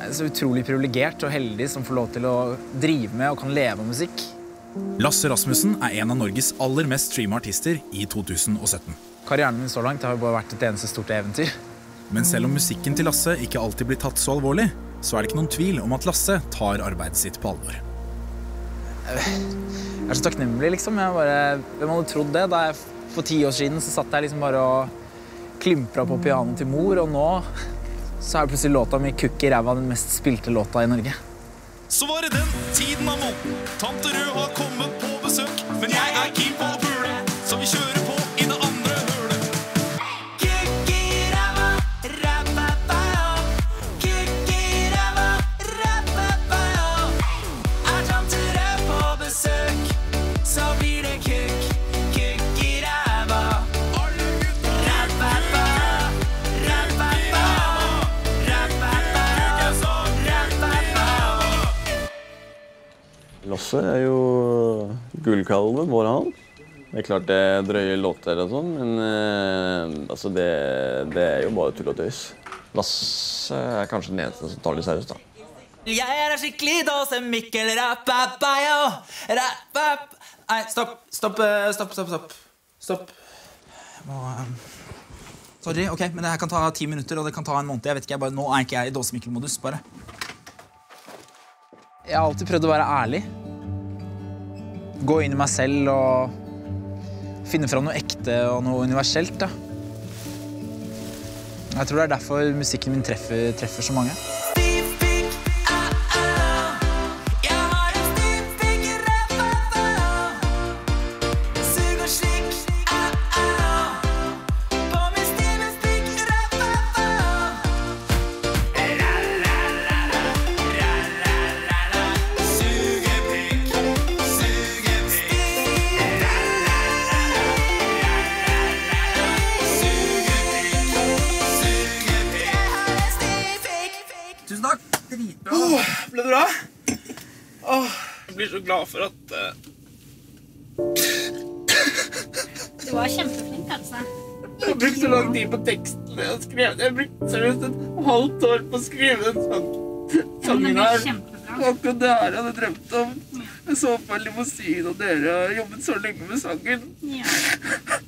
Jeg er så utrolig privilegert og heldig som får lov til å drive med og kan leve av musikk. Lasse Rasmussen er en av Norges aller mest streama artister i 2017. Karrieren min så langt har jo bare vært et eneste stort eventyr. Men selv om musikken til Lasse ikke alltid blir tatt så alvorlig, så er det ikke noen tvil om at Lasse tar arbeidet sitt på alvor. Jeg er så takknemlig, liksom. Hvem hadde trodd det? For 10 år siden så satt jeg liksom bare og klimpra på pianoet til mor, og nå så er plutselig låta mi Kukk i ræva den mest spilte låta i Norge. Så var det den tiden av måneden. Tante Rød har kommet på besøk, men jeg er keen på å bule, så vi kjører på i det andre hølet. Kukk i ræva, ræva-ba-ba. Kukk i ræva, ræva-ba-ba. Er tante Rød på besøk, så blir det kukk, kukk i ræva. Ræva-ba, ræva-ba, ræva-ba, ræva-ba. Lasse er jo gullkalven vår han. Det er klart det er drøye låter og sånn, men altså det er jo bare tull og tøys. Lasse er kanskje den eneste som tar det seriøst da. Jeg er en skikkelig dåse Mikkel Rappapayo. Nei, stopp. Sorry, ok, men det her kan ta 10 minutter, og det kan ta en måned. Jeg vet ikke, nå er ikke jeg i dåse Mikkel-modus, bare. Jeg har alltid prøvd å være ærlig. Gå inn i meg selv og finne fram noe ekte og noe universelt, da. Jeg tror det er derfor musikken min treffer så mange. Tusen takk. Dritbra. Ble det bra? Jeg blir så glad for at... Du var kjempeflink, altså. Jeg brukte så lang tid på teksten jeg skrev. Jeg brukte seriøst et halvt år på å skrive en sangen her. Akkurat det her jeg hadde drømt om. Jeg så på en limousin, og dere har jobbet så lenge med sangen. Ja.